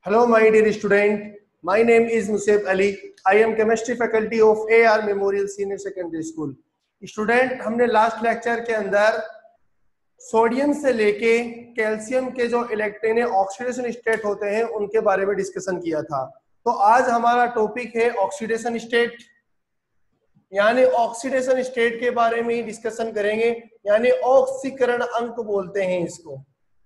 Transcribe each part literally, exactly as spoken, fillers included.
Hello, my dear student. My name is Museb Ali. I am chemistry faculty of A R Memorial Senior Secondary School. Student, हमने last lecture के अंदर sodium से लेके calcium के जो electron oxidation state होते हैं उनके बारे में डिस्कशन किया था। तो आज हमारा टॉपिक है ऑक्सीडेशन स्टेट, यानी ऑक्सीडेशन स्टेट के बारे में डिस्कशन करेंगे, यानी ऑक्सीकरण अंक बोलते हैं इसको।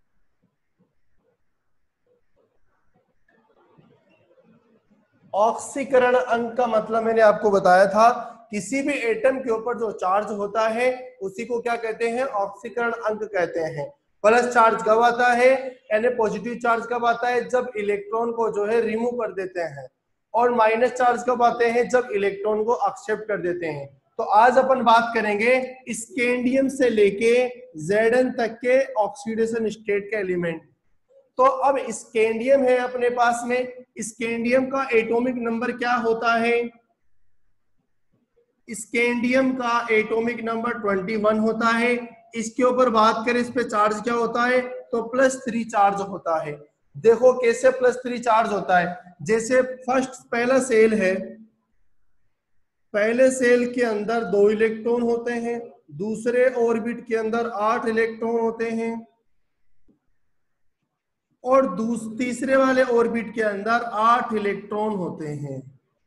ऑक्सीकरण अंक का मतलब मैंने आपको बताया था, किसी भी एटम के ऊपर जो चार्ज होता है उसी को क्या कहते हैं, ऑक्सीकरण अंक कहते हैं। प्लस चार्ज कब आता है, यानी पॉजिटिव चार्ज कब आता है, जब इलेक्ट्रॉन को जो है रिमूव कर देते हैं, और माइनस चार्ज कब आते हैं, जब इलेक्ट्रॉन को एक्सेप्ट कर देते हैं। तो आज अपन बात करेंगे स्कैंडियम से लेके ज़ेड तक के ऑक्सीडेशन स्टेट के एलिमेंट। तो अब स्कैंडियम है अपने पास में, स्कैंडियम का एटॉमिक नंबर क्या होता है, स्कैंडियम का एटॉमिक नंबर इक्कीस होता है। इसके ऊपर बात करें इस पे चार्ज क्या होता है, तो प्लस थ्री चार्ज होता है। देखो कैसे प्लस थ्री चार्ज होता है, जैसे फर्स्ट पहला सेल है, पहले सेल के अंदर दो इलेक्ट्रॉन होते हैं, दूसरे ऑर्बिट के अंदर आठ इलेक्ट्रॉन होते हैं, और तीसरे वाले ऑर्बिट के अंदर आठ इलेक्ट्रॉन होते हैं।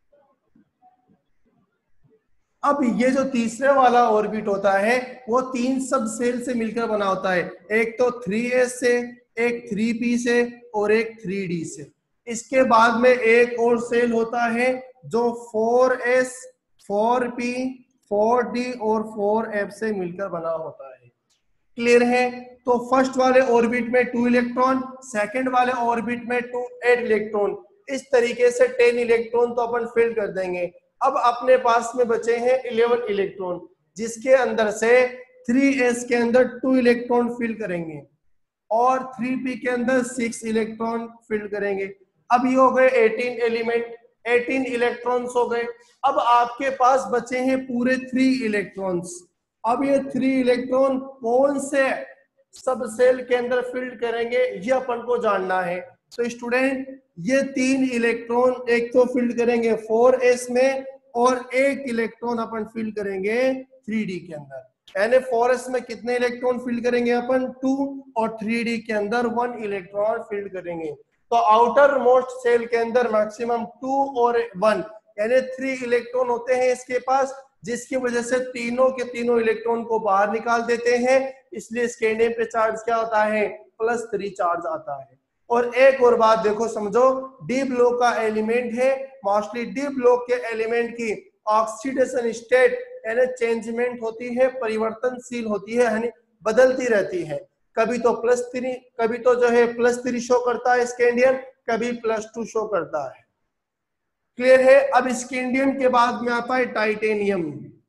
अब ये जो तीसरे वाला ऑर्बिट होता है वो तीन सब सेल से मिलकर बना होता है, एक तो थ्री एस से, एक थ्री पी से, और एक थ्री डी से। इसके बाद में एक और सेल होता है जो four S, four P, four D और फोर एफ से मिलकर बना होता है। क्लियर है? तो फर्स्ट वाले ऑर्बिट में टू इलेक्ट्रॉन, सेकंड वाले ऑर्बिट में टू एट इलेक्ट्रॉन, इस तरीके से टेन इलेक्ट्रॉन तो अपन फिल कर देंगे। अब अपने पास में बचे हैं इलेवन इलेक्ट्रॉन, जिसके अंदर से थ्री एस के अंदर टू इलेक्ट्रॉन फिल करेंगे और थ्री पी के अंदर सिक्स इलेक्ट्रॉन फिल करेंगे। अब ये हो गए एटीन एलिमेंट, एटीन इलेक्ट्रॉन्स हो गए। अब आपके पास बचे हैं पूरे थ्री इलेक्ट्रॉन्स। अब ये थ्री इलेक्ट्रॉन कौन से सब सेल के अंदर फिल करेंगे ये अपन को जानना है। तो स्टूडेंट, ये तीन इलेक्ट्रॉन एक तो फिल करेंगे फोर एस में, और एक इलेक्ट्रॉन अपन फिल करेंगे थ्री डी के अंदर। यानी फोर एस में कितने इलेक्ट्रॉन फिल करेंगे अपन, टू, और थ्री डी के अंदर वन इलेक्ट्रॉन फिल करेंगे। तो आउटर मोस्ट सेल के अंदर मैक्सिमम टू और वन, यानी थ्री इलेक्ट्रॉन होते हैं इसके पास, जिसकी वजह से तीनों के तीनों इलेक्ट्रॉन को बाहर निकाल देते हैं। इसलिए स्कैंडियम पे चार्ज क्या होता है, प्लस थ्री चार्ज आता है। और एक और बात देखो, समझो, डी ब्लॉक का एलिमेंट है, मोस्टली डी ब्लॉक के एलिमेंट की ऑक्सीडेशन स्टेट यानी चेंजमेंट होती है, परिवर्तनशील होती है, यानी बदलती रहती है। कभी तो प्लस थ्री, कभी तो जो है प्लस थ्री शो करता है स्कैंडियम, कभी प्लस टू शो करता है। क्लियर है? अब स्कैंडियम के बाद में आता है टाइटेनियम।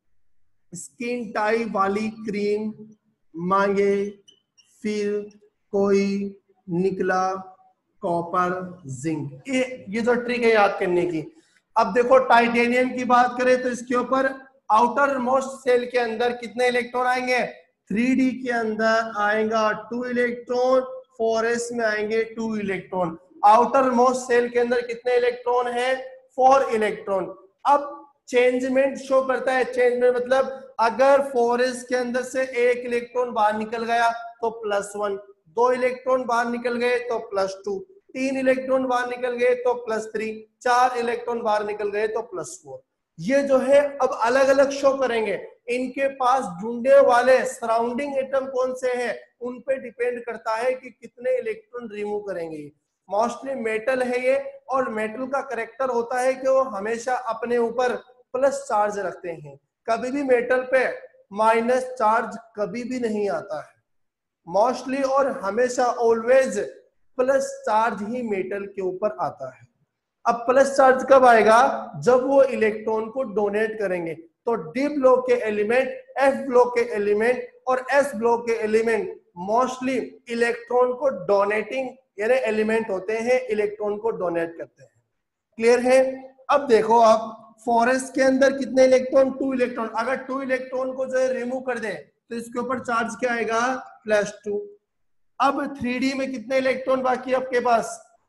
स्किन टाई वाली क्रीम मांगे फिर कोई निकला कॉपर जिंक, ये ये जो ट्रिक है याद करने की। अब देखो टाइटेनियम की बात करें तो इसके ऊपर आउटर मोस्ट सेल के अंदर कितने इलेक्ट्रॉन आएंगे, थ्री डी के अंदर आएगा टू इलेक्ट्रॉन, फोर एस में आएंगे two electron. Outer most shell के अंदर कितने इलेक्ट्रॉन है, फोर इलेक्ट्रॉन। अब चेंजमेंट शो करता है, चेंजमेंट मतलब अगर फोर एस के अंदर से एक इलेक्ट्रॉन बाहर निकल गया तो प्लस वन, दो इलेक्ट्रॉन बाहर निकल गए तो प्लस टू, तीन इलेक्ट्रॉन बाहर निकल गए तो प्लस थ्री, चार इलेक्ट्रॉन बाहर निकल गए तो प्लस फोर। ये जो है अब अलग अलग शो करेंगे। इनके पास ढूंढने वाले सराउंडिंग एटम कौन से हैं उन पे डिपेंड करता है कि कितने इलेक्ट्रॉन रिमूव करेंगे। मोस्टली मेटल है ये, और मेटल का करेक्टर होता है कि वो हमेशा अपने ऊपर प्लस चार्ज रखते हैं। कभी भी मेटल पे माइनस चार्ज कभी भी नहीं आता है मोस्टली, और हमेशा ऑलवेज प्लस चार्ज ही मेटल के ऊपर आता है। अब प्लस चार्ज कब आएगा, जब वो इलेक्ट्रॉन को डोनेट करेंगे। तो डी ब्लॉक के एलिमेंट, एफ ब्लॉक के एलिमेंट और एस ब्लॉक के एलिमेंट मोस्टली इलेक्ट्रॉन को डोनेटिंग यानी एलिमेंट होते हैं, इलेक्ट्रॉन को डोनेट करते हैं। क्लियर है? अब देखो आप, फोर एस के अंदर कितने इलेक्ट्रॉन, टू इलेक्ट्रॉन। अगर टू इलेक्ट्रॉन को जो है रिमूव कर दे तो इसके ऊपर चार्ज क्या आएगा, प्लस टू। अब थ्री डी में कितने इलेक्ट्रॉन बाकी है आपके पास,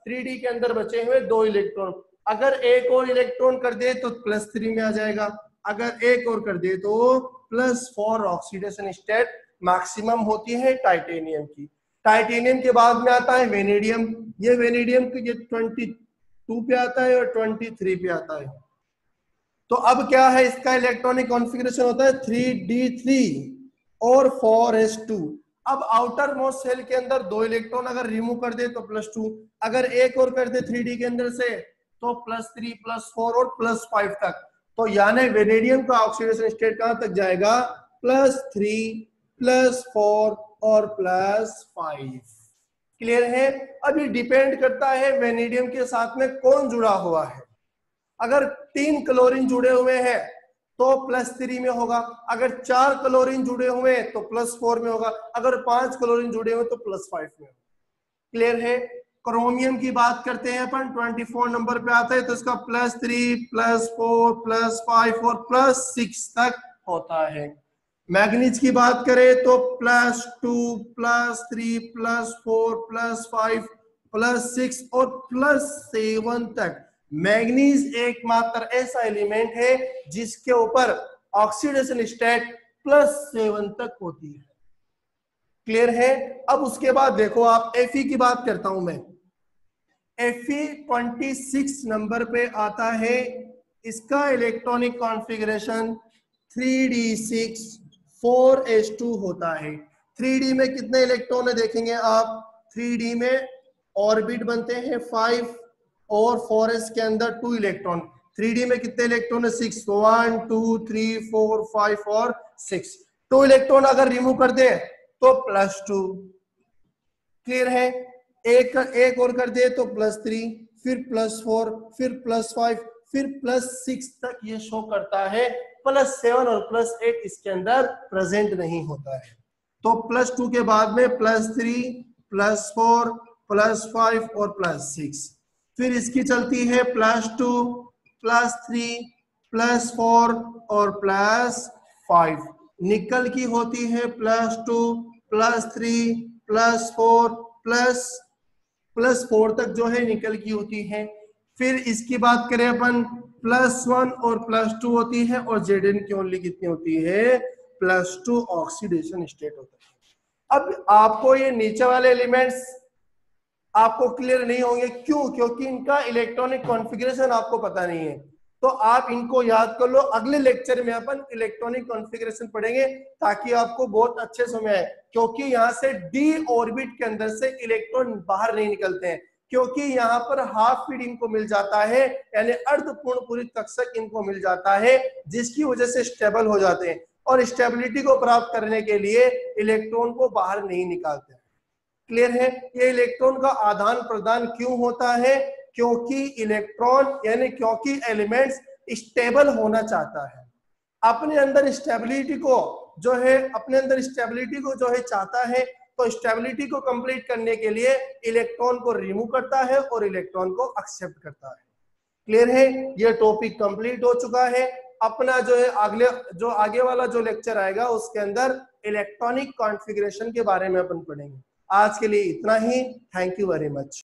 थ्री डी के अंदर बचे हुए दो इलेक्ट्रॉन, अगर एक और इलेक्ट्रॉन कर दे तो प्लस थ्री में आ जाएगा, अगर एक और कर दे तो plus four. Oxidation state maximum होती है टाइटेनियम की। टाइटेनियम के बाद में आता है वेनेडियम, ये वेनेडियम ये ट्वेंटी टू पे आता है और ट्वेंटी थ्री पे आता है। तो अब क्या है, इसका इलेक्ट्रॉनिक कॉन्फ़िगरेशन होता है थ्री डी थ्री और फोर एस टू। अब आउटर मोस्ट सेल के अंदर दो इलेक्ट्रॉन अगर रिमूव कर दे तो प्लस टू, अगर एक और कर दे थ्री डी के अंदर से तो प्लस थ्री प्लस फोर और प्लस फाइव तक। तो यानी वेनेडियम का ऑक्सीडेशन स्टेट कहां तक जाएगा, प्लस थ्री प्लस फोर और प्लस फाइव। क्लियर है। अब ये डिपेंड करता है वेनेडियम के साथ में कौन जुड़ा हुआ है। अगर तीन क्लोरीन जुड़े हुए हैं तो प्लस थ्री में होगा, अगर चार क्लोरीन जुड़े हुए हैं तो प्लस फोर में होगा, अगर पांच क्लोरीन जुड़े हुए तो प्लस फाइव में होगा। क्लियर है। क्रोमियम की बात करते हैं अपन, ट्वेंटी फोर नंबर पे आता है तो इसका plus three plus four plus five और प्लस सिक्स तक होता है। मैग्नीज की बात करें तो plus two plus three plus four plus five plus six और प्लस सेवन तक। मैग्नीज एकमात्र ऐसा एलिमेंट है जिसके ऊपर ऑक्सीडेशन स्टेट प्लस सेवन तक होती है। क्लियर है। अब उसके बाद देखो आप Fe की बात करता हूं मैं। Fe ट्वेंटी सिक्स नंबर पे आता है, इसका electronic configuration three D six four S two होता है। थ्री डी में कितने इलेक्ट्रॉन है देखेंगे आप, थ्री डी में ऑर्बिट बनते हैं फाइव और फोर एस के अंदर टू इलेक्ट्रॉन। थ्री डी में कितने इलेक्ट्रॉन है, six, one two three four five और सिक्स। टू इलेक्ट्रॉन अगर रिमूव कर दे तो प्लस टू। क्लियर है। एक एक और कर दे तो प्लस थ्री, फिर प्लस फोर, फिर प्लस फाइव, फिर प्लस सिक्स तक ये शो करता है। प्लस सेवन और प्लस एट इसके अंदर प्रेजेंट नहीं होता है। तो प्लस टू के बाद में plus three plus four plus five और प्लस सिक्स, फिर इसकी चलती है plus two plus three plus four और प्लस फाइव। निकल की होती है plus two plus three plus four plus plus four तक जो है निकल की होती है। फिर इसकी बात करें अपन, प्लस वन और प्लस टू होती है और जेड की ओनली कितनी होती है, प्लस टू ऑक्सीडेशन स्टेट होता है। अब आपको ये नीचे वाले एलिमेंट्स आपको क्लियर नहीं होंगे, क्यों? क्योंकि इनका इलेक्ट्रॉनिक कॉन्फ़िगरेशन आपको पता नहीं है। तो आप इनको याद कर लो, अगले लेक्चर में अपन इलेक्ट्रॉनिक कॉन्फ़िगरेशन पढ़ेंगे ताकि आपको बहुत अच्छे समझ आए। क्योंकि यहाँ से डी ऑर्बिट के अंदर से इलेक्ट्रॉन बाहर नहीं निकलते हैं, क्योंकि यहाँ पर हाफ फीड इनको मिल जाता है, यानी अर्धपूर्ण पूरी कक्षक इनको मिल जाता है, जिसकी वजह से स्टेबल हो जाते हैं और स्टेबिलिटी को प्राप्त करने के लिए इलेक्ट्रॉन को बाहर नहीं निकालते। क्लियर है। ये इलेक्ट्रॉन का आदान प्रदान क्यों होता है, क्योंकि इलेक्ट्रॉन यानी क्योंकि एलिमेंट्स स्टेबल होना चाहता है, अपने अंदर स्टेबिलिटी को जो है अपने अंदर स्टेबिलिटी को जो है चाहता है, तो स्टेबिलिटी को कंप्लीट करने के लिए इलेक्ट्रॉन को रिमूव करता है और इलेक्ट्रॉन को एक्सेप्ट करता है। क्लियर है। ये टॉपिक कंप्लीट हो चुका है। अपना जो है अगले जो आगे वाला जो लेक्चर आएगा उसके अंदर इलेक्ट्रॉनिक कॉन्फ़िगरेशन के बारे में अपन पढ़ेंगे। आज के लिए इतना ही। Thank you very much.